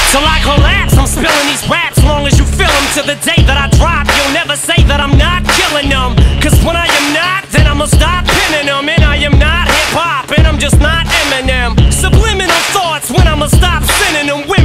Till I collapse, I'm spilling these raps long as you feel them. To the day that I drop, you'll never say that I'm not killing them. Cause when I am not, then I'ma stop pinning them. And I am not hip-hop, and I'm just not Eminem. Subliminal thoughts when I'ma stop sending them.